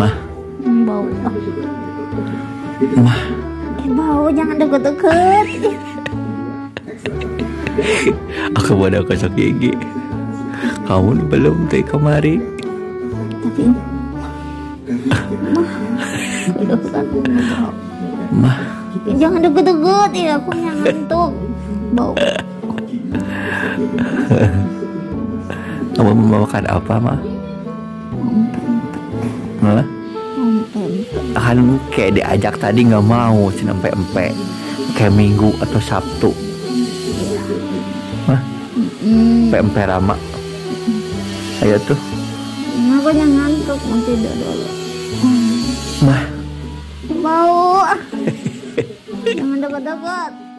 Mah, Bau. mah, Bau, jangan deket-deket. aku mau gosok gigi. Kamu belum dari kemari. Tapi Mah, jangan deket-deket ya, aku yang ngantuk. Bau. kamu mau makan apa, Mah? Hah? Kan kayak diajak tadi nggak mau, cina empe-empe. Kayak Minggu atau Sabtu. Hah? Empe-empe Rama. Ayo tuh. Aku yang ngantuk, mau tidur dulu. Mah. Bau. Jangan deket-deket.